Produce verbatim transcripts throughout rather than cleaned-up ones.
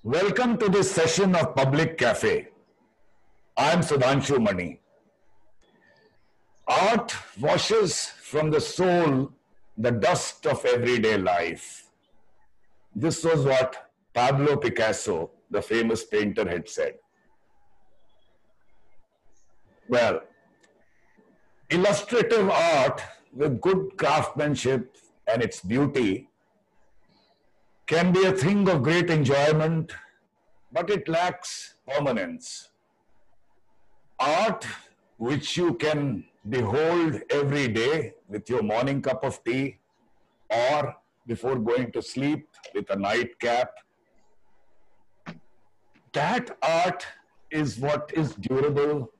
Welcome to this session of Public Cafe. I am Sudhanshu Mani. Art washes from the soul the dust of everyday life. This was what Pablo Picasso, the famous painter, had said. Well, illustrative art with good craftsmanship and its beauty can be a thing of great enjoyment, but it lacks permanence. Art which you can behold every day with your morning cup of tea or before going to sleep with a nightcap, that art is what is durable.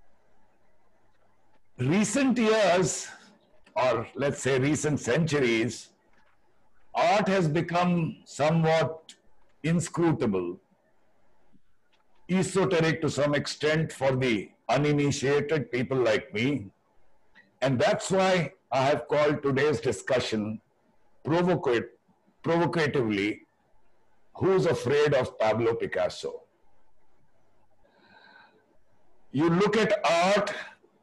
Recent years, or let's say recent centuries, art has become somewhat inscrutable, esoteric to some extent for the uninitiated people like me. And that's why I have called today's discussion provocate, provocatively, Who's Afraid of Pablo Picasso? You look at art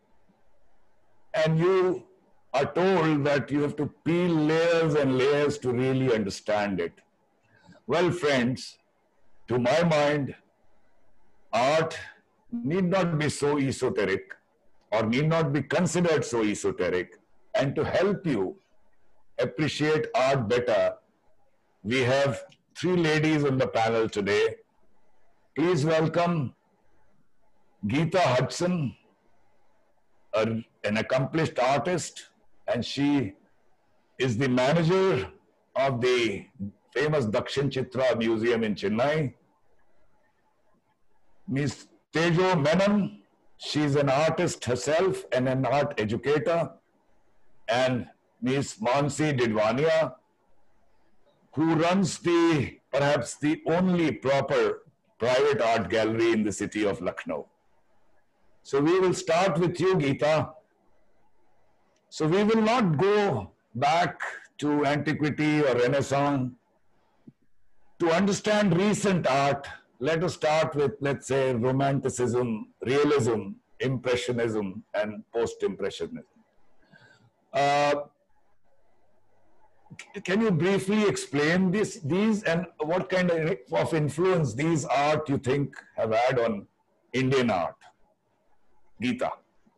and you are told that you have to peel layers and layers to really understand it. Well, friends, to my mind, art need not be so esoteric or need not be considered so esoteric. And to help you appreciate art better, we have three ladies on the panel today. Please welcome Geeta Hudson, a, an accomplished artist, and she is the manager of the famous Dakshin Chitra Museum in Chennai. Miz Tejo Menon, she is an artist herself and an art educator. And Miz Mansi Didwania, who runs the, perhaps the only proper private art gallery in the city of Lucknow. So we will start with you, Geeta. So we will not go back to antiquity or Renaissance. To understand recent art, let us start with, let's say, Romanticism, Realism, Impressionism, and Post-Impressionism. Uh, can you briefly explain this, these and what kind of influence these art you think have had on Indian art? Geeta.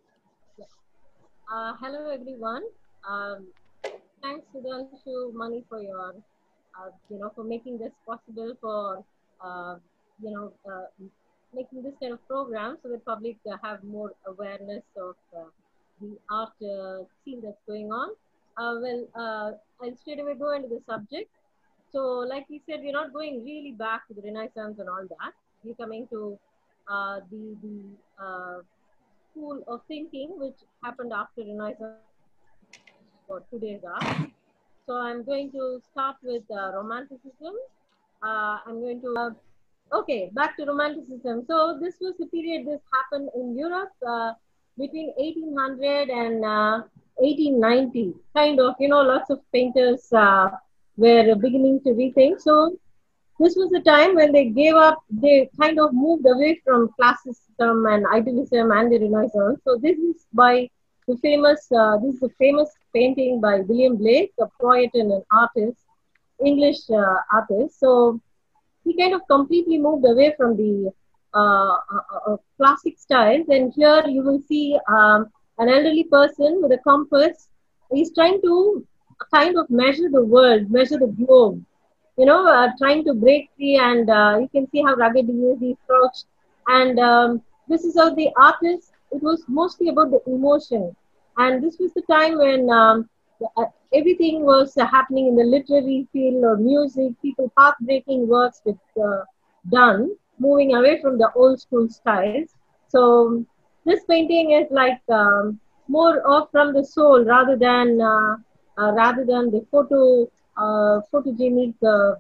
Uh, hello, everyone. Um, thanks, Sudhanshu Mani, for your, uh, you know, for making this possible, for, uh, you know, uh, making this kind of program so that public uh, have more awareness of uh, the art uh, scene that's going on. Uh, well, uh, I'll straight away go into the subject. So, like we said, we're not going really back to the Renaissance and all that. We're coming to uh, the the uh, school of thinking which happened after Renaissance for today's art. So I'm going to start with uh, Romanticism. Uh, I'm going to, uh, okay, back to Romanticism. So this was the period this happened in Europe uh, between eighteen hundred and uh, eighteen ninety. Kind of, you know, lots of painters uh, were beginning to rethink. So this was the time when they gave up, they kind of moved away from classicism and idealism and the Renaissance. So this is by the famous, uh, this is a famous painting by William Blake, a poet and an artist, English uh, artist. So he kind of completely moved away from the uh, uh, uh, classic styles. And here you will see um, an elderly person with a compass. He's trying to kind of measure the world, measure the globe. You know, uh, trying to break free, and uh, you can see how rugged he is, he's crouched. And um, this is how the artist, it was mostly about the emotion. And this was the time when um, uh, everything was uh, happening in the literary field or music, people path-breaking works with uh, done, moving away from the old school styles. So this painting is like um, more of from the soul rather than, uh, uh, rather than the photo Uh, photogenic uh,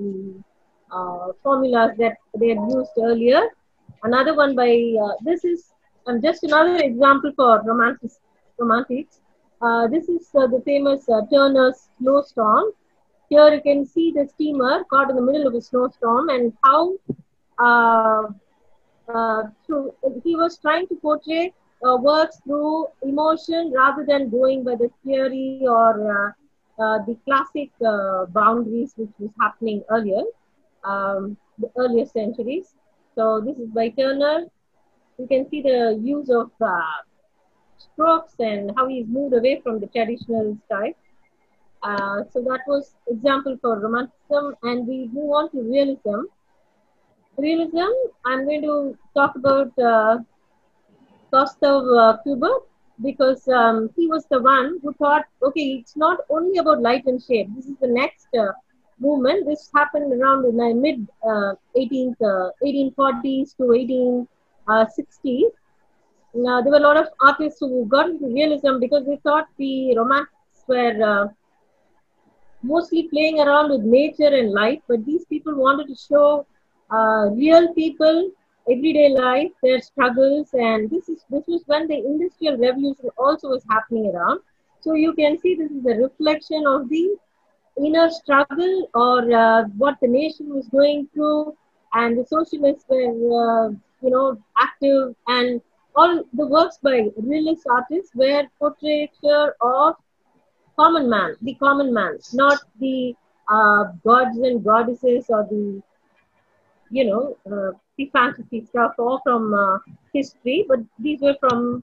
uh, formulas that they had used earlier. Another one by, uh, this is um, just another example for romantic, romantics. Uh, this is uh, the famous uh, Turner's Snowstorm. Here you can see the steamer caught in the middle of a snowstorm, and how uh, uh, through, he was trying to portray uh, works through emotion rather than going by the theory or uh, uh, the classic uh, boundaries which was happening earlier, um, the earlier centuries. So this is by Turner. You can see the use of uh, strokes and how he's moved away from the traditional style. Uh, so that was example for romanticism, and we move on to realism. Realism, I'm going to talk about uh, Gustav uh, Kubert, because um, he was the one who thought, okay, it's not only about light and shape. This is the next uh, movement. This happened around in the mid uh, eighteenth, uh, eighteen forties to eighteen sixties. Now, there were a lot of artists who got into realism because they thought the romantics were uh, mostly playing around with nature and life, but these people wanted to show uh, real people, everyday life, their struggles, and this is this was when the industrial revolution also was happening around. So you can see this is a reflection of the inner struggle or uh, what the nation was going through, and the socialists were, uh, you know, active, and all the works by realist artists were portraiture of common man, the common man, not the uh, gods and goddesses or the, you know, uh, the fantasy stuff all from uh, history, but these were from,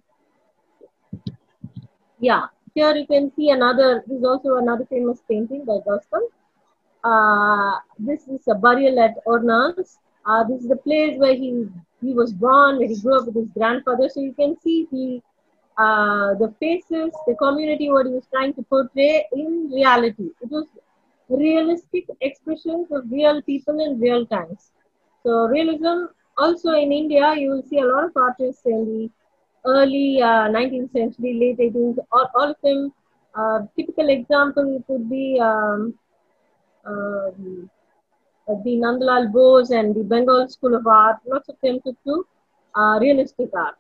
yeah. Here you can see another, this is also another famous painting by Gustav. Uh, this is a burial at Ornans. Uh, this is the place where he, he was born, where he grew up with his grandfather. So you can see the Uh, the faces, the community, what he was trying to portray in reality. It was realistic expressions of real people in real times. So realism, also in India, you will see a lot of artists in the early uh, nineteenth century, late eighteenth, all, all of them. Uh, typical example could be um, uh, the Nandalal Bose and the Bengal School of Art. Lots of them took to uh, realistic art.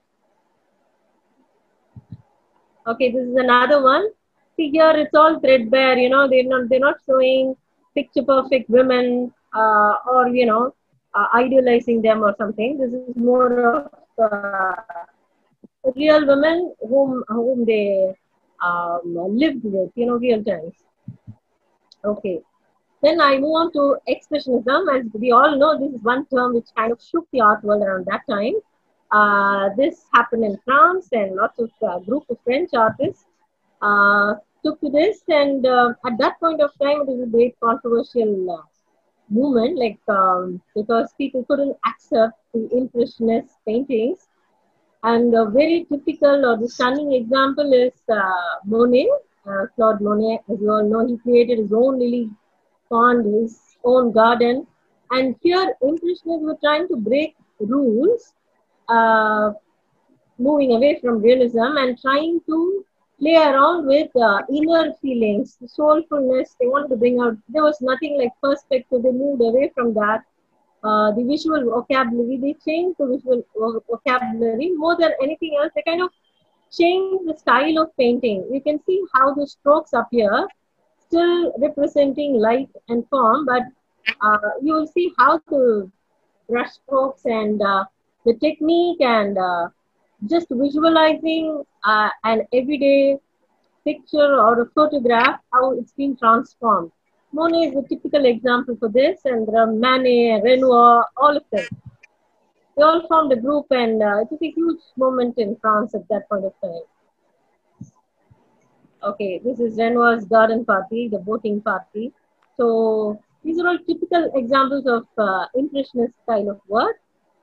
Okay, this is another one. See here, it's all threadbare. You know, they're not they're not showing picture perfect women uh, or you know uh, idealizing them or something. This is more of uh, real women whom whom they um, lived with. You know, real times. Okay. Then I move on to expressionism. As we all know, this is one term which kind of shook the art world around that time. Uh, this happened in France, and lots of uh, group of French artists uh, took to this. And uh, at that point of time, it was a great controversial uh, movement, like um, because people couldn't accept the Impressionist paintings. And a very typical or the stunning example is uh, Monet, uh, Claude Monet. As you all know, he created his own lily pond, his own garden. And here, Impressionists were trying to break rules, uh, moving away from realism and trying to play around with uh, inner feelings, the soulfulness. They wanted to bring out, there was nothing like perspective. They moved away from that. Uh, the visual vocabulary, they changed the visual vocabulary more than anything else. They kind of changed the style of painting. You can see how the strokes appear, still representing light and form, but uh, you will see how the brush strokes and uh, the technique and uh, just visualizing uh, an everyday picture or a photograph, how it's been transformed. Monet is a typical example for this, and there are Manet, Renoir, all of them. They all formed a group, and uh, it was a huge moment in France at that point of time. Okay, this is Renoir's garden party, the boating party. So these are all typical examples of uh, Impressionist style of work.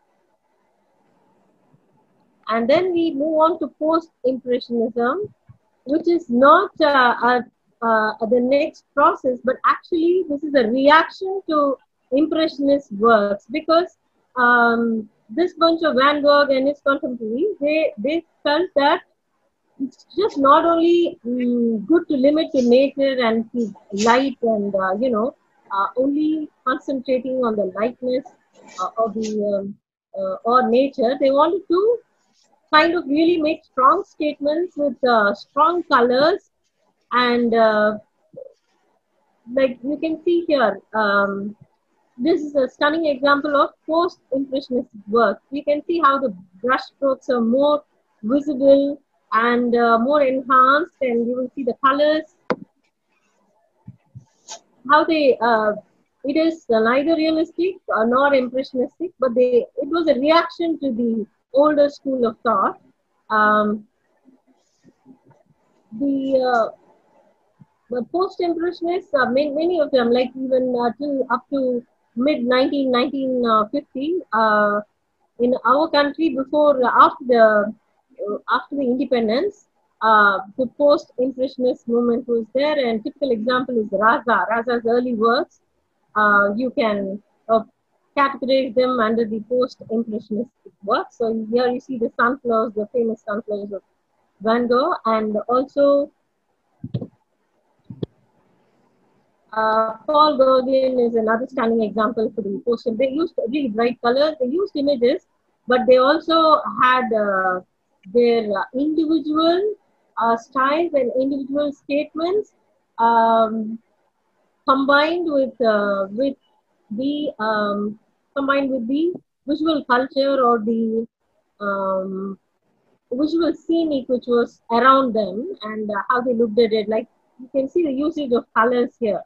And then we move on to post-Impressionism, which is not uh, a, uh, the next process, but actually this is a reaction to Impressionist works, because um, this bunch of Van Gogh and his contemporaries, they, they felt that it's just not only um, good to limit to nature and to light and, uh, you know, uh, only concentrating on the lightness uh, of the um, uh, or nature. They wanted to kind of really make strong statements with uh, strong colors and uh, like you can see here, um, this is a stunning example of post-impressionist work. You can see how the brush strokes are more visible and uh, more enhanced, and you will see the colors, how they, uh, it is neither realistic uh, nor impressionistic, but they, it was a reaction to the older school of thought. Um, the uh, the post-impressionists, uh, many, many of them, like even uh, till up to mid nineteen, nineteen fifty, uh, in our country before, uh, after the, uh, after the independence, uh, the post-impressionist movement was there, and typical example is Raza. Raza's early works, uh, you can uh, categorize them under the post-impressionist work. So here you see the sunflowers, the famous sunflowers of Van Gogh, and also Uh, Paul Gauguin is another stunning example for the poster. They used really bright colors, they used images, but they also had uh, their uh, individual uh, styles and individual statements um, combined with uh, with the um, combined with the visual culture or the um, visual scenic which was around them, and uh, how they looked at it. Like you can see the usage of colors here.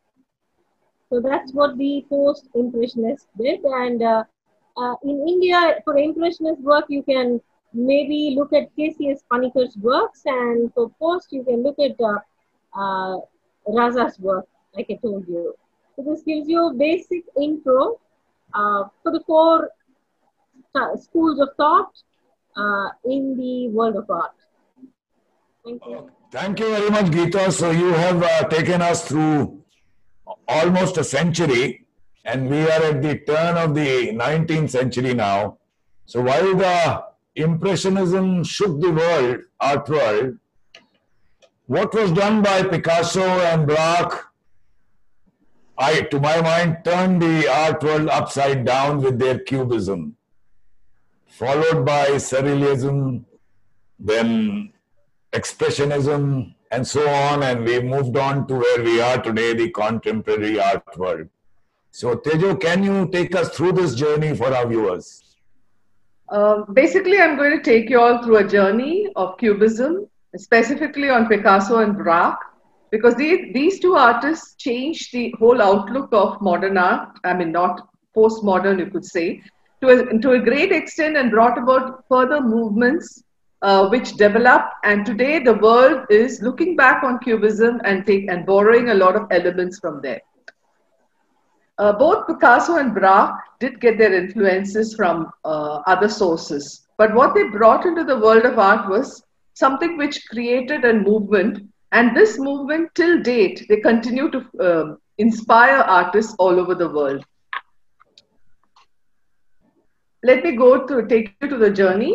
So that's what the post-impressionists did. And uh, uh, in India, for impressionist work, you can maybe look at K C S Panikar's works, and for post, you can look at uh, uh, Raza's work, like I told you. So this gives you a basic intro uh, for the four schools of thought uh, in the world of art. Thank you. Thank you very much, Geeta. So you have uh, taken us through almost a century, and we are at the turn of the nineteenth century now. So while the Impressionism shook the world, art world, what was done by Picasso and Braque, I, to my mind, turned the art world upside down with their Cubism, followed by Surrealism, then Expressionism, and so on, and we moved on to where we are today, the contemporary art world. So Tejo, can you take us through this journey for our viewers? Uh, basically, I'm going to take you all through a journey of Cubism, specifically on Picasso and Braque, because these, these two artists changed the whole outlook of modern art, I mean not postmodern you could say, to a, to a great extent, and brought about further movements Uh, which developed, and today the world is looking back on Cubism and take and borrowing a lot of elements from there. Uh, both Picasso and Braque did get their influences from uh, other sources, but what they brought into the world of art was something which created a movement, and this movement till date they continue to uh, inspire artists all over the world. Let me go to take you to the journey.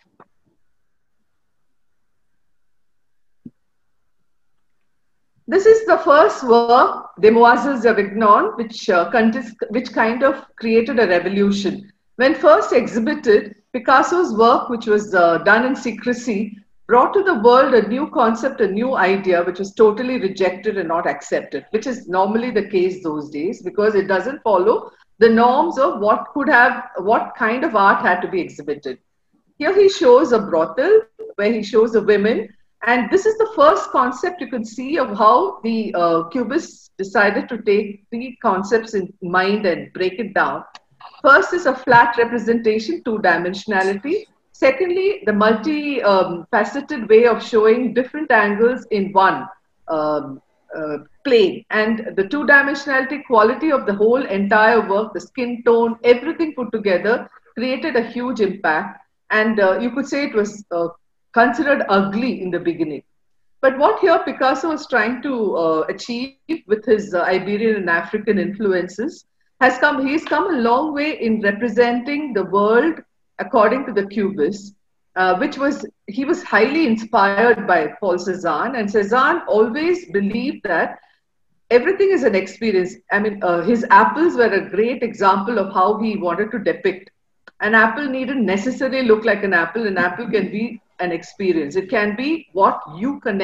This is the first work, Demoiselles d'Avignon, which, uh, which kind of created a revolution. When first exhibited, Picasso's work, which was uh, done in secrecy, brought to the world a new concept, a new idea, which was totally rejected and not accepted, which is normally the case those days, because it doesn't follow the norms of what could have, what kind of art had to be exhibited. Here he shows a brothel, where he shows the women. And this is the first concept you can see of how the uh, Cubists decided to take three concepts in mind and break it down. First is a flat representation, two-dimensionality. Secondly, the multi-faceted um, way of showing different angles in one um, uh, plane. And the two-dimensionality quality of the whole entire work, the skin tone, everything put together, created a huge impact. And uh, you could say it was uh, considered ugly in the beginning. But what here Picasso was trying to uh, achieve with his uh, Iberian and African influences has come, he's come a long way in representing the world according to the Cubists, uh, which was, he was highly inspired by Paul Cézanne, and Cézanne always believed that everything is an experience. I mean, uh, his apples were a great example of how he wanted to depict. An apple needn't necessarily look like an apple. An apple can be an experience. It can be what you connect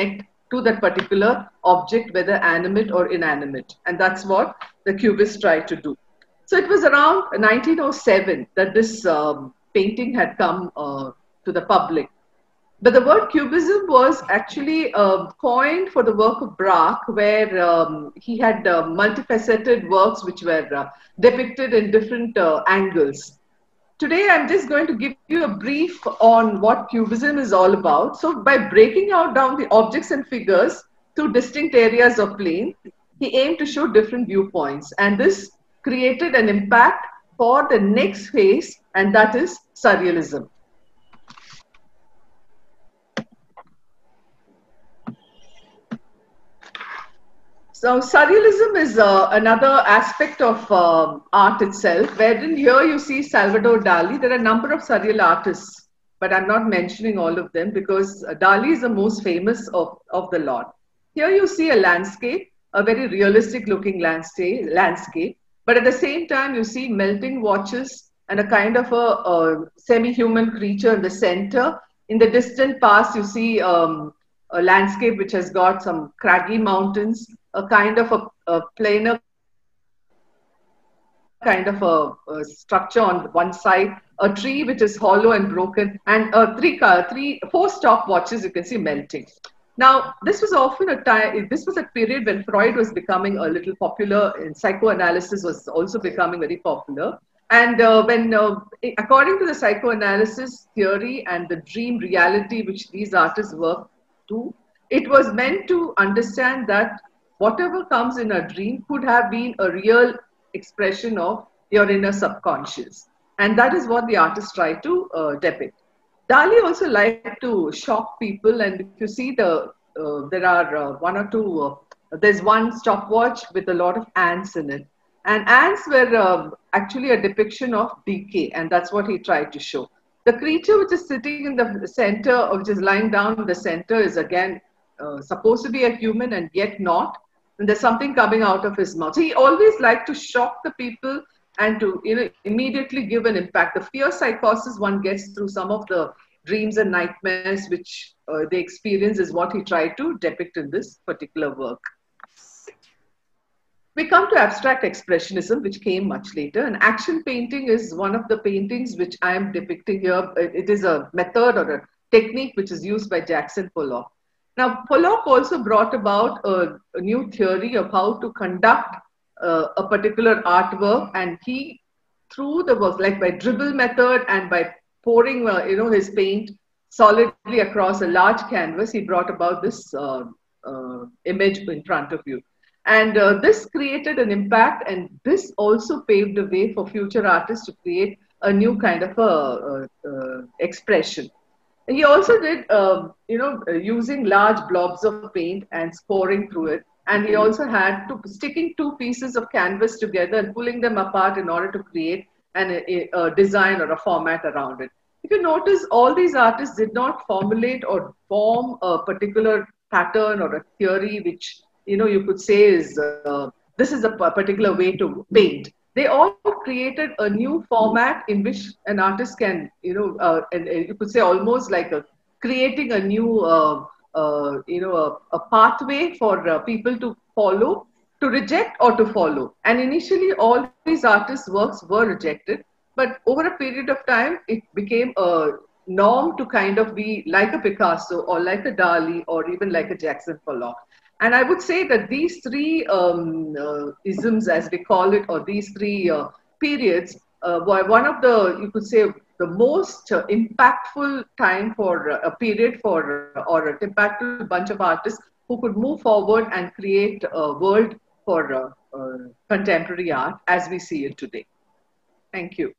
to that particular object, whether animate or inanimate. And that's what the Cubists tried to do. So it was around nineteen oh seven that this um, painting had come uh, to the public. But the word Cubism was actually uh, coined for the work of Braque, where um, he had uh, multifaceted works which were uh, depicted in different uh, angles. Today, I'm just going to give you a brief on what Cubism is all about. So by breaking out down the objects and figures to distinct areas of plane, he aimed to show different viewpoints. And this created an impact for the next phase, and that is Surrealism. So Surrealism is uh, another aspect of uh, art itself, wherein here you see Salvador Dali. There are a number of surreal artists, but I'm not mentioning all of them because Dali is the most famous of, of the lot. Here you see a landscape, a very realistic looking landscape, landscape, but at the same time you see melting watches and a kind of a, a semi-human creature in the center. In the distant past you see um, a landscape which has got some craggy mountains, a kind of a, a planar kind of a, a structure on one side, a tree which is hollow and broken, and uh, three, three, four stopwatches you can see melting. Now, this was often a time, this was a period when Freud was becoming a little popular, and psychoanalysis was also becoming very popular. And uh, when, uh, according to the psychoanalysis theory and the dream reality which these artists work to, it was meant to understand that whatever comes in a dream could have been a real expression of your inner subconscious. And that is what the artists try to uh, depict. Dali also liked to shock people, and if you see the, uh, there are uh, one or two, uh, there's one stopwatch with a lot of ants in it. And ants were uh, actually a depiction of decay, and that's what he tried to show. The creature which is sitting in the center, or which is lying down in the center, is again uh, supposed to be a human and yet not. And there's something coming out of his mouth. So he always liked to shock the people and to, you know, immediately give an impact. The fear psychosis one gets through some of the dreams and nightmares which uh, they experience is what he tried to depict in this particular work. We come to abstract expressionism, which came much later. And action painting is one of the paintings which I am depicting here. It is a method or a technique which is used by Jackson Pollock. Now, Pollock also brought about a, a new theory of how to conduct uh, a particular artwork, and he, through the work, like by dribble method and by pouring, uh, you know, his paint solidly across a large canvas, he brought about this uh, uh, image in front of you. And uh, this created an impact, and this also paved the way for future artists to create a new kind of a, a, a expression. He also did, uh, you know, uh, using large blobs of paint and scoring through it. And he also had to sticking two pieces of canvas together and pulling them apart in order to create an, a, a design or a format around it. If you notice, all these artists did not formulate or form a particular pattern or a theory which, you know, you could say is, uh, this is a particular way to paint. They all created a new format in which an artist can, you know, uh, and, and you could say almost like a, creating a new, uh, uh, you know, a, a pathway for uh, people to follow, to reject or to follow. And initially, all these artists' works were rejected, but over a period of time, it became a norm to kind of be like a Picasso or like a Dali or even like a Jackson Pollock. And I would say that these three um, uh, isms, as we call it, or these three uh, periods, uh, were one of the, you could say, the most uh, impactful time for uh, a period for, uh, or an impactful bunch of artists who could move forward and create a world for uh, uh, contemporary art as we see it today. Thank you.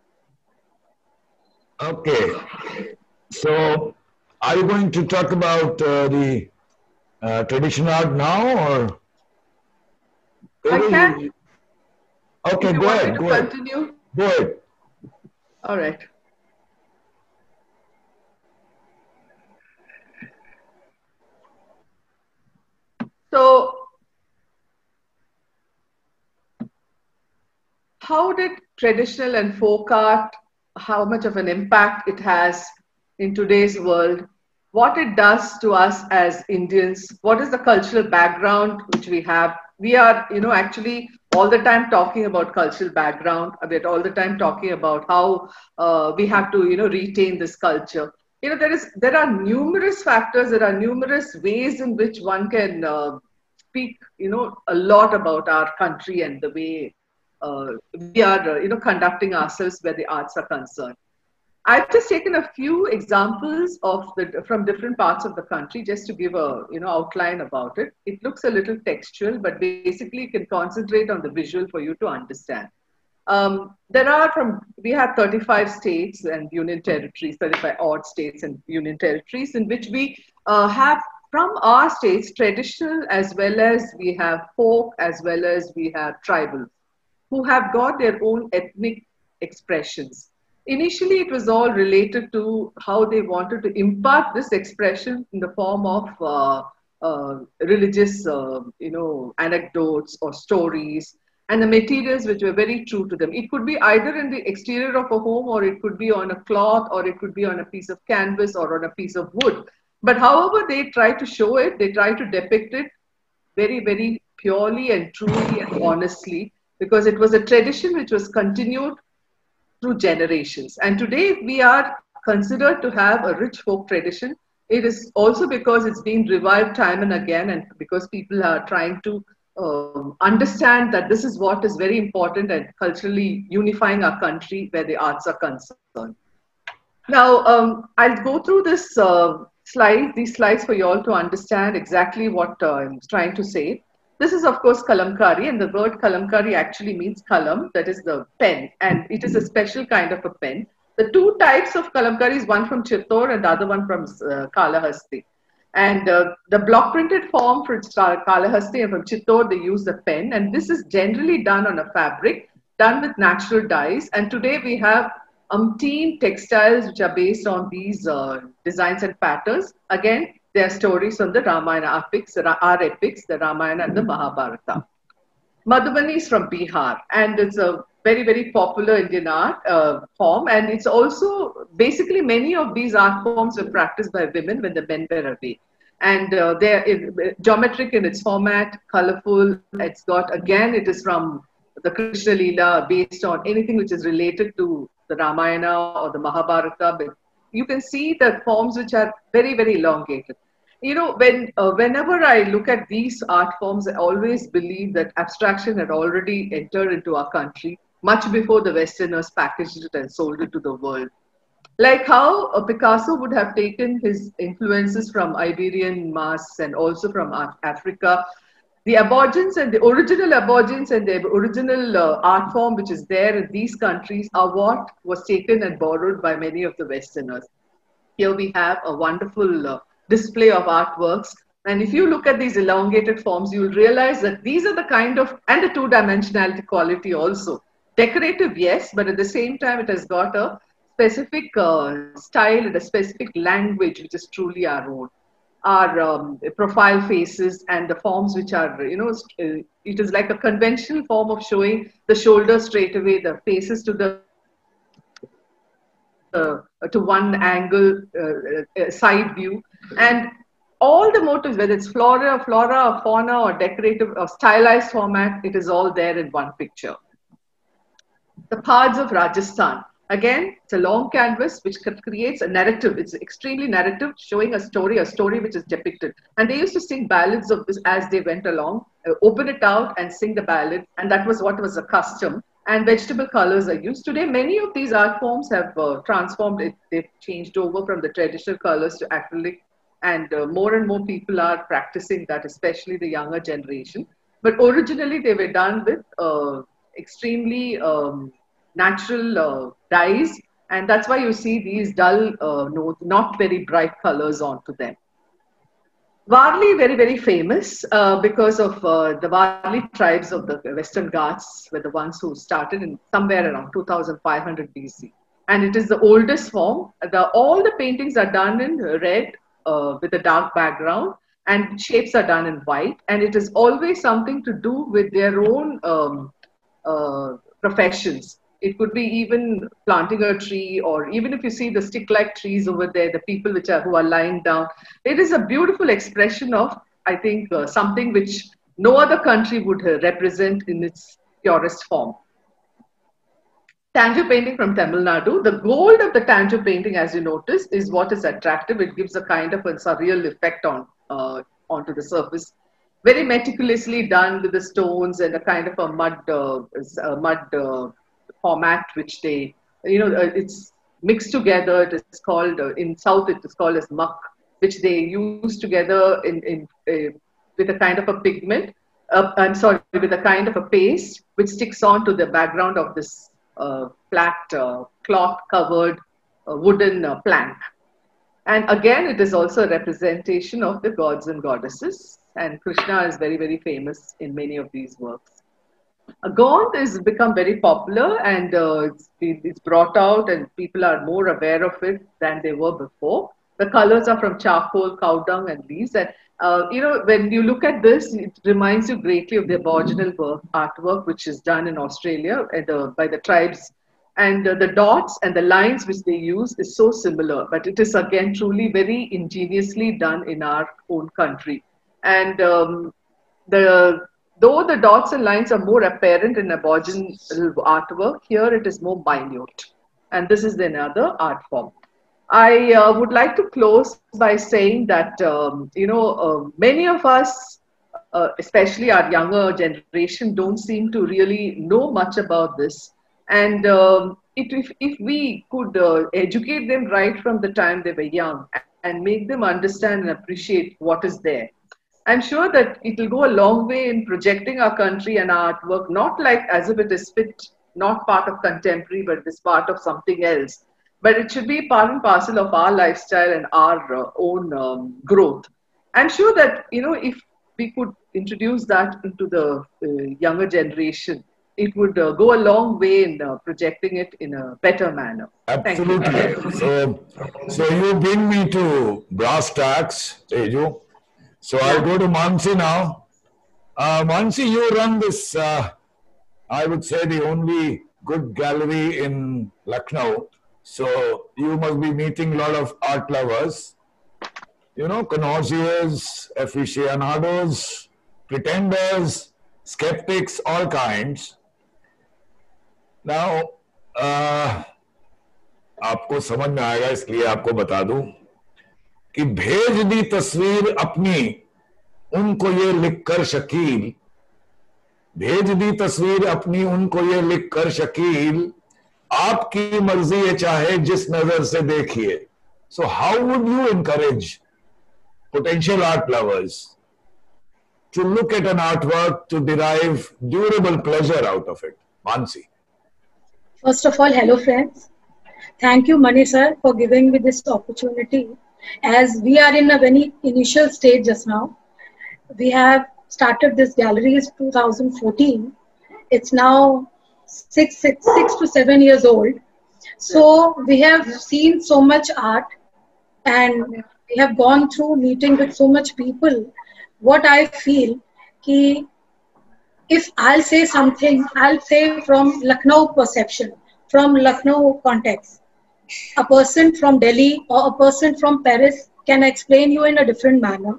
Okay. So, are you going to talk about uh, the Uh, traditional art now, or? I can. Okay, if you go want ahead. me to Go ahead. continue. Go ahead. All right. So, how did traditional and folk art, how much of an impact it has in today's world? what it does to us as Indians, what is the cultural background which we have. We are, you know, actually all the time talking about cultural background, we're all the time talking about how uh, we have to, you know, retain this culture. You know, there is, there are numerous factors, there are numerous ways in which one can uh, speak, you know, a lot about our country and the way uh, we are, uh, you know, conducting ourselves where the arts are concerned. I've just taken a few examples of the from different parts of the country just to give a, you know, outline about it. It looks a little textual, but basically you can concentrate on the visual for you to understand. Um, there are from, we have thirty-five states and union territories, thirty-five odd states and union territories, in which we uh, have from our states traditional, as well as we have folk, as well as we have tribal, who have got their own ethnic expressions. Initially, it was all related to how they wanted to impart this expression in the form of uh, uh, religious, uh, you know, anecdotes or stories, and the materials which were very true to them. It could be either in the exterior of a home, or it could be on a cloth, or it could be on a piece of canvas or on a piece of wood. But however they try to show it, they try to depict it very, very purely and truly and honestly, because it was a tradition which was continued through generations. And today we are considered to have a rich folk tradition. It is also because it's been revived time and again, and because people are trying to um, understand that this is what is very important and culturally unifying our country where the arts are concerned. Now, um, I'll go through this uh, slide, these slides for you all to understand exactly what uh, I'm trying to say. This is, of course, kalamkari, and the word kalamkari actually means kalam, that is the pen, and it is a special kind of a pen. The two types of kalamkari is one from Chittor and the other one from uh, Kalahasti. And uh, the block printed form for Kalahasti and from Chittor, they use the pen, and this is generally done on a fabric, done with natural dyes. And today we have umpteen textiles which are based on these uh, designs and patterns. Again, there are stories from the Ramayana epics, our epics, the Ramayana and the Mahabharata. Madhubani is from Bihar, and it's a very, very popular Indian art uh, form. And it's also, basically many of these art forms were practiced by women when the men were away. And uh, they're in, geometric in its format, colorful. It's got, again, it is from the Krishna Leela, based on anything which is related to the Ramayana or the Mahabharata. But you can see the forms which are very, very elongated. You know, when uh, whenever I look at these art forms, I always believe that abstraction had already entered into our country much before the Westerners packaged it and sold it to the world. Like how uh, Picasso would have taken his influences from Iberian masks and also from Af Africa. The aborigines and the original aborigines and the original uh, art form which is there in these countries are what was taken and borrowed by many of the Westerners. Here we have a wonderful uh, display of artworks. And if you look at these elongated forms, you'll realize that these are the kind of, and the two-dimensionality quality also. Decorative, yes, but at the same time, it has got a specific uh, style and a specific language, which is truly our own. Our um, profile faces and the forms which are, you know, it is like a conventional form of showing the shoulders straight away, the faces to the Uh, to one angle, uh, uh, side view, and all the motifs, whether it's flora, flora, or fauna, or decorative or stylized format, it is all there in one picture. The Pads of Rajasthan. Again, it's a long canvas which creates a narrative. It's extremely narrative, showing a story, a story which is depicted. And they used to sing ballads of this as they went along, uh, open it out and sing the ballad, and that was what was a custom. And vegetable colors are used. Today, many of these art forms have uh, transformed it. They've changed over from the traditional colors to acrylic, and uh, more and more people are practicing that, especially the younger generation. But originally, they were done with uh, extremely um, natural uh, dyes, and that's why you see these dull, uh, no, not very bright colors onto them. Warli, very, very famous uh, because of uh, the Warli tribes of the Western Ghats were the ones who started in somewhere around two thousand five hundred B C. And it is the oldest form. The, all the paintings are done in red uh, with a dark background, and shapes are done in white. And it is always something to do with their own um, uh, professions. It could be even planting a tree, or even if you see the stick-like trees over there, the people which are who are lying down. It is a beautiful expression of, I think, uh, something which no other country would uh, represent in its purest form. Tanjore painting from Tamil Nadu. The gold of the Tanjore painting, as you notice, is what is attractive. It gives a kind of a surreal effect on uh, onto the surface. Very meticulously done with the stones and a kind of a mud, uh, a mud uh, format, which they, you know, uh, it's mixed together. It is called, uh, in South, it is called as muck, which they use together in, in uh, with a kind of a pigment. Uh, I'm sorry, with a kind of a paste, which sticks on to the background of this uh, flat uh, cloth covered uh, wooden uh, plank. And again, it is also a representation of the gods and goddesses. And Krishna is very, very famous in many of these works. Uh, Gond has become very popular, and uh, it's, it's brought out, and people are more aware of it than they were before. The colors are from charcoal, cow dung, and leaves. And uh, you know, when you look at this, it reminds you greatly of the Aboriginal work, artwork, which is done in Australia and, uh, by the tribes. And uh, the dots and the lines which they use is so similar, but it is again truly very ingeniously done in our own country. And um, the though the dots and lines are more apparent in Aboriginal artwork, here it is more minute. And this is another art form. I uh, would like to close by saying that, um, you know, uh, many of us, uh, especially our younger generation, don't seem to really know much about this. And um, it, if, if we could uh, educate them right from the time they were young and make them understand and appreciate what is there, I'm sure that it will go a long way in projecting our country and our artwork, not like as if it is fit, not part of contemporary, but it is part of something else. But it should be part and parcel of our lifestyle and our uh, own um, growth. I'm sure that, you know, if we could introduce that into the uh, younger generation, it would uh, go a long way in uh, projecting it in a better manner. Absolutely. So, so you bring me to brass tacks, Teju. So I'll go to Mansi now. Uh, Mansi, you run this, uh, I would say, the only good gallery in Lucknow. So you must be meeting a lot of art lovers, you know, connoisseurs, aficionados, pretenders, skeptics, all kinds. Now, uh, आपको समझ में आएगा इसलिए आपको बता दूं कि भेज दी तस्वीर अपनी उनको ये लिखकर शकील, भेज दी तस्वीर अपनी उनको ये लिखकर शकील, आपकी मर्जी है चाहे जिस नजर से देखिए. So how would you encourage potential art lovers to look at an artwork to derive durable pleasure out of it? Mansi. First of all, hello friends. Thank you, Mani sir, for giving me this opportunity. As we are in a very initial stage just now, we have started this gallery in two thousand fourteen. It's now six, six, six to seven years old. So we have seen so much art, and we have gone through meeting with so much people. What I feel, ki if I'll say something, I'll say from Lucknow perception, from Lucknow context. A person from Delhi or a person from Paris can explain you in a different manner.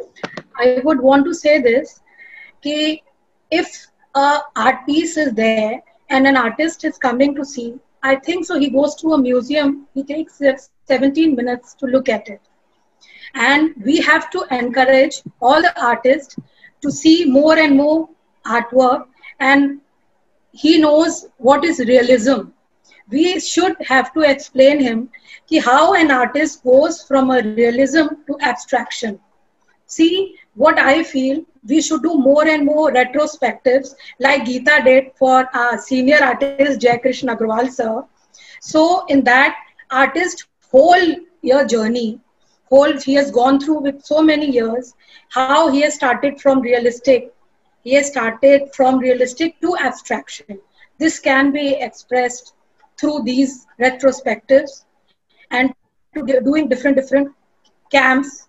I would want to say this, ki if a art piece is there and an artist is coming to see, I think so he goes to a museum, he takes seventeen minutes to look at it. And we have to encourage all the artists to see more and more artwork, and he knows what is realism. We should have to explain him ki how an artist goes from a realism to abstraction. See, what I feel, we should do more and more retrospectives like Geeta did for our senior artist Jai Krishna Agrawal sir. So in that artist whole year journey, whole he has gone through with so many years, how he has started from realistic, he has started from realistic to abstraction. This can be expressed through these retrospectives and to doing different different camps.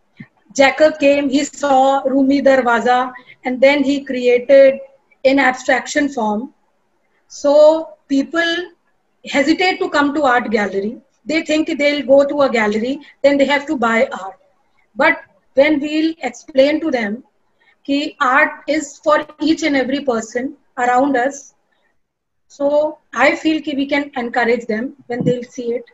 Jacob came, he saw Rumi Darwaza, and then he created in abstraction form. So people hesitate to come to art gallery. They think they'll go to a gallery, then they have to buy art. But when we'll explain to them that art is for each and every person around us, so I feel that we can encourage them when they'll see it.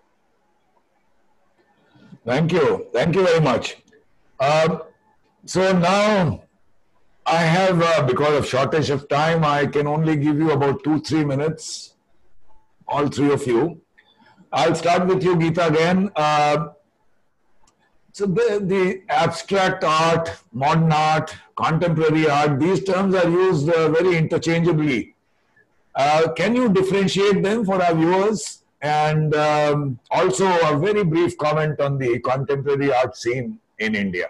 Thank you. Thank you very much. Um, so now I have, uh, because of shortage of time, I can only give you about two, three minutes, all three of you. I'll start with you, Geeta, again. Uh, so the, the abstract art, modern art, contemporary art, these terms are used uh, very interchangeably. Uh, can you differentiate them for our viewers? And um, also a very brief comment on the contemporary art scene in India.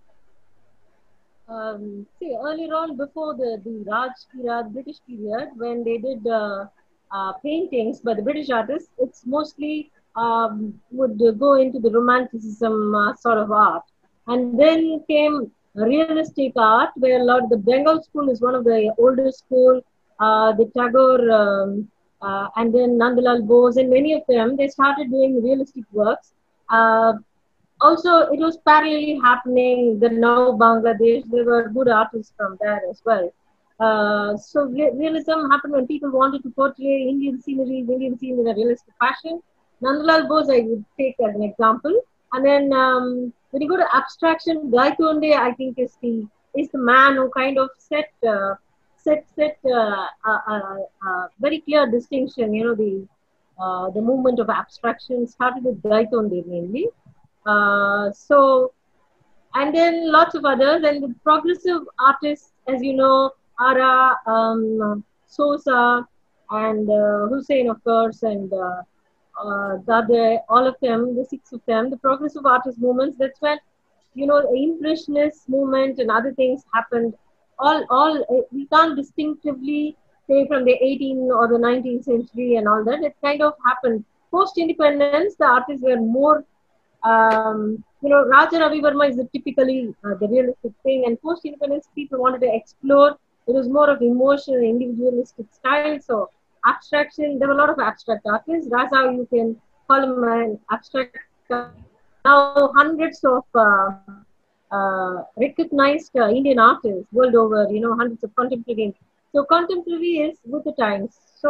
Um, see, earlier on, before the, the Raj era, British period, when they did uh, uh, paintings by the British artists, it's mostly um, would go into the romanticism uh, sort of art. And then came realistic art, where a lot of the Bengal school is one of the oldest school, uh, the Tagore, um, uh, and then Nandalal Bose, and many of them, they started doing realistic works. Uh, Also, it was parallelly happening, the now Bangladesh, there were good artists from there as well. Uh, so re realism happened when people wanted to portray Indian sceneries, Indian scene in a realistic fashion. Nandalal Bose, I would take as an example. And then um, when you go to abstraction, Gaitonde, I think, is the is the man who kind of set uh, set set uh, a, a, a very clear distinction. You know, the uh, the movement of abstraction started with Gaitonde mainly. Uh, so, and then lots of others, and the progressive artists, as you know, Ara, um, Sosa, and uh, Hussein, of course, and uh, uh, Dade, all of them, the six of them, the progressive artist movements, that's when, you know, the Impressionist movement and other things happened. All, all, we can't distinctively say from the eighteenth or the nineteenth century and all that. It kind of happened. Post-independence, the artists were more Um, you know, Raja Ravi Verma is the typically uh, the realistic thing, and post-independence people wanted to explore. It was more of emotional, individualistic style. So abstraction, there were a lot of abstract artists. That's how you can call him an abstract. Now hundreds of uh, uh, recognized uh, Indian artists world over. You know, hundreds of contemporary. So contemporary is with the times. So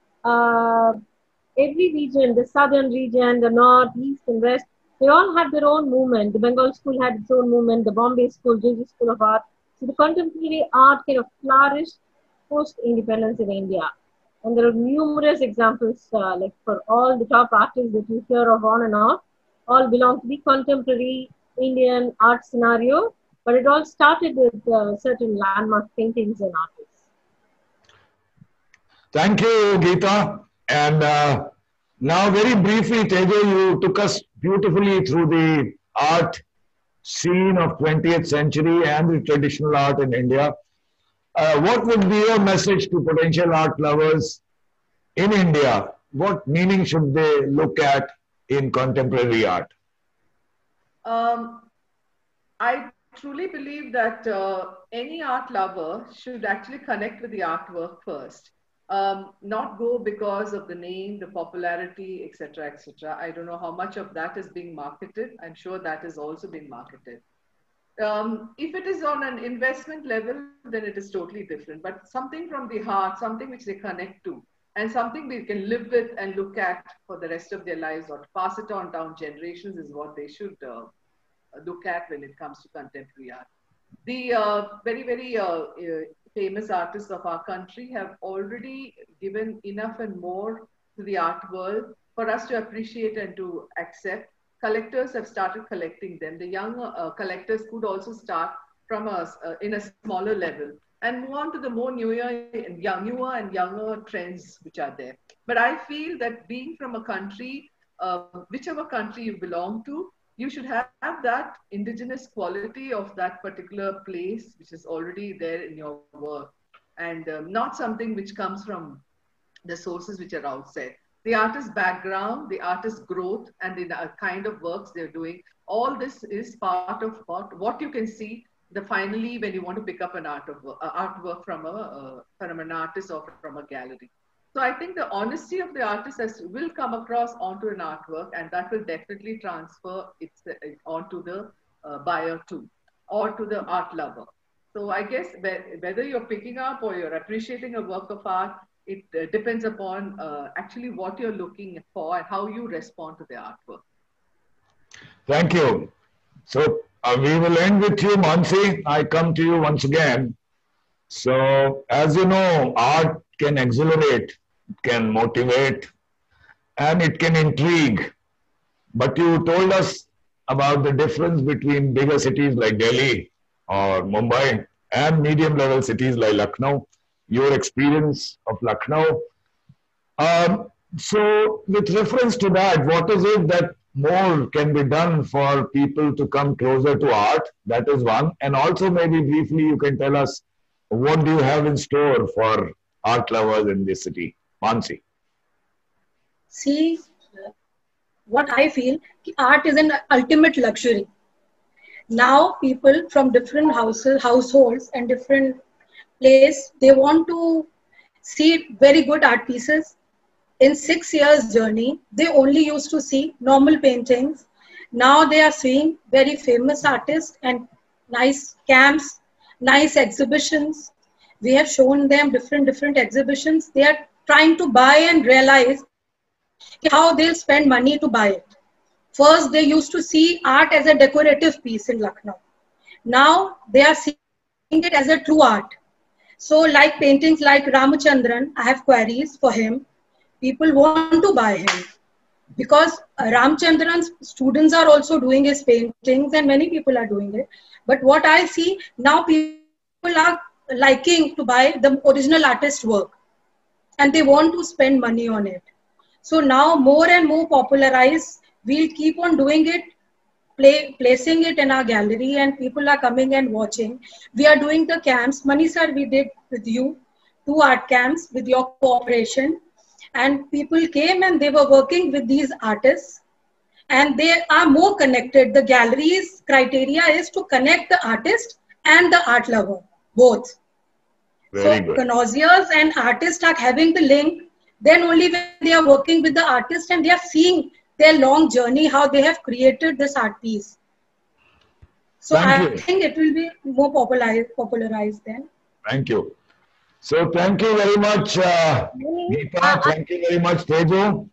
uh, every region, the southern region, the north, east, and west, they all had their own movement. The Bengal school had its own movement, the Bombay school, J J School of Art. So the contemporary art kind of flourished post-independence in India. And there are numerous examples, uh, like for all the top artists that you hear of on and off, all belong to the contemporary Indian art scenario. But it all started with uh, certain landmark paintings and artists. Thank you, Geeta. And uh, now, very briefly, Tejo, you took us beautifully through the art scene of twentieth century and the traditional art in India. Uh, what would be your message to potential art lovers in India? What meaning should they look at in contemporary art? Um, I truly believe that uh, any art lover should actually connect with the artwork first. Um, not go because of the name, the popularity, et cetera, et cetera. I don't know how much of that is being marketed. I'm sure that is also being marketed. Um, if it is on an investment level, then it is totally different. But something from the heart, something which they connect to, and something we can live with and look at for the rest of their lives, or to pass it on down generations, is what they should uh, look at when it comes to contemporary art. The uh, very, very uh, uh, famous artists of our country have already given enough and more to the art world for us to appreciate and to accept. Collectors have started collecting them. The young uh, collectors could also start from us uh, in a smaller level and move on to the more newer and young, newer and younger trends which are there. But I feel that being from a country, uh, whichever country you belong to, you should have, have that indigenous quality of that particular place, which is already there in your work, and um, not something which comes from the sources which are outside. The artist's background, the artist's growth, and the uh, kind of works they're doing, all this is part of what, what you can see the finally when you want to pick up an art of, uh, artwork from, a, uh, from an artist or from a gallery. So I think the honesty of the artist has, will come across onto an artwork, and that will definitely transfer its, uh, onto the uh, buyer too, or to the art lover. So I guess whether you're picking up or you're appreciating a work of art, it uh, depends upon uh, actually what you're looking for and how you respond to the artwork. Thank you. So uh, we will end with you, Mansi. I come to you once again. So as you know, art can exhilarate, it can motivate, and it can intrigue. But you told us about the difference between bigger cities like Delhi or Mumbai and medium level cities like Lucknow, your experience of Lucknow. Um, so with reference to that, what is it that more can be done for people to come closer to art? That is one. And also maybe briefly you can tell us, what do you have in store for art lovers in this city? Mansi. See, what I feel, art is an ultimate luxury. Now people from different houses, households and different places, they want to see very good art pieces. In six years journey, they only used to see normal paintings. Now they are seeing very famous artists and nice camps, nice exhibitions. We have shown them different, different exhibitions. They are trying to buy and realize how they'll spend money to buy it. First, they used to see art as a decorative piece in Lucknow. Now they are seeing it as a true art. So like paintings like Ramachandran, I have queries for him. People want to buy him because Ramachandran's students are also doing his paintings and many people are doing it. But what I see now, people are liking to buy the original artist work and they want to spend money on it. So now more and more popularized, we'll keep on doing it, play, placing it in our gallery and people are coming and watching. We are doing the camps. Mani sir, we did with you two art camps with your cooperation. And people came and they were working with these artists and they are more connected. The gallery's criteria is to connect the artist and the art lover, both. Very so good. connoisseurs and artists are having the link. Then only when they are working with the artist and they are seeing their long journey, how they have created this art piece. So Thank I you. think it will be more popularized, popularized then. Thank you. So thank you very much, uh, Geeta. Thank you very much, Tejo.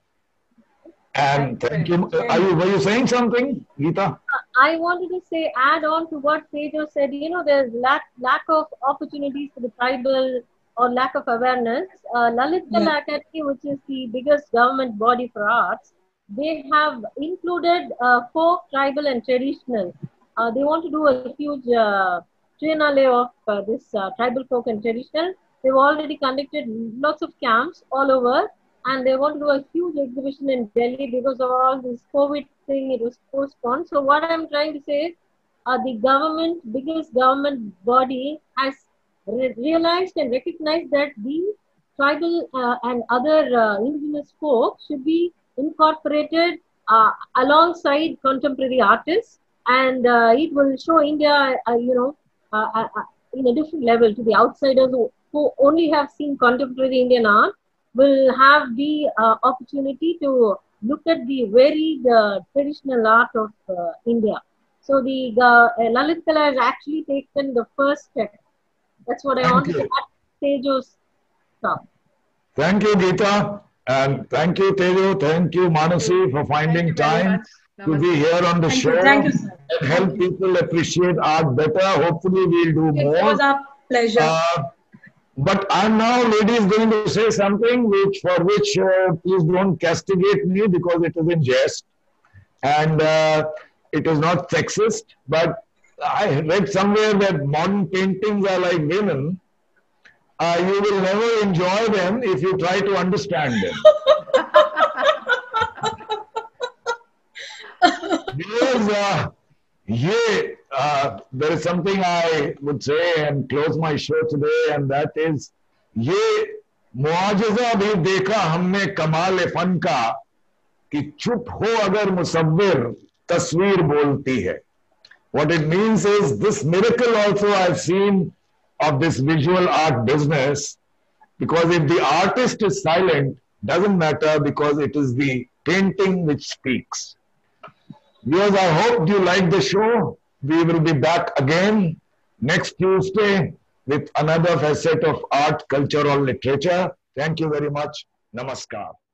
And thank you. Are you, were you saying something, Geeta? I wanted to say, add on to what Tejo said, you know, there's lack, lack of opportunities for the tribal or lack of awareness. Uh, Lalit Kala Yeah. Academy, which is the biggest government body for arts, they have included uh, folk, tribal and traditional. Uh, they want to do a huge uh, triennale of uh, this uh, tribal folk and traditional. They've already conducted lots of camps all over and they want to do a huge exhibition in Delhi because of all this COVID thing, it was postponed. So what I'm trying to say is uh, the government, biggest government body has re realized and recognized that the tribal uh, and other uh, indigenous folk should be incorporated uh, alongside contemporary artists and uh, it will show India, uh, you know, uh, uh, in a different level to the outsiders who, who only have seen contemporary Indian art will have the uh, opportunity to look at the varied uh, traditional art of uh, India. So the uh, Lalit Kala has actually taken the first step. That's what I Thank wanted you. to add Tejo's stuff. Thank you, Geeta. And thank you, Tejo. Thank you, Manasi, for finding time to be here on the Thank show you. Thank you, sir. and help people appreciate art better. Hopefully, we'll do It more. was our pleasure. Uh, but I'm now, ladies, going to say something which for which uh, please don't castigate me because it is in jest and uh, it is not sexist. But I read somewhere that modern paintings are like women. Uh, you will never enjoy them if you try to understand them. Because uh, yeah, uh, there is something I would say and close my show today, and that is, ये मुआजिजा भी देखा हमने कमाल fun का कि चुप हो अगर मुसव्विर तस्वीर बोलती है. What it means is this miracle also I've seen of this visual art business Because if the artist is silent, doesn't matter, because it is the painting which speaks. Viewers, I hope you like the show. We will be back again next Tuesday with another facet of art, culture, or literature. Thank you very much. Namaskar.